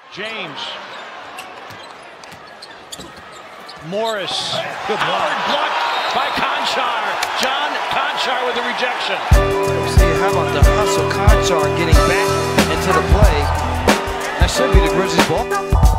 James. Morris. Good block by Konchar. John Konchar with a rejection. See, how about the hustle? Konchar getting back into the play. That should be the Grizzlies' ball.